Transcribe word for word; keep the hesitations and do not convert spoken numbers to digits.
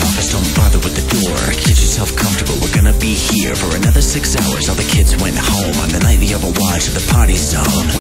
office, don't bother with the door. Get yourself comfortable, we're gonna be here for another six hours. All the kids went home on the night the Overwatch at the party zone.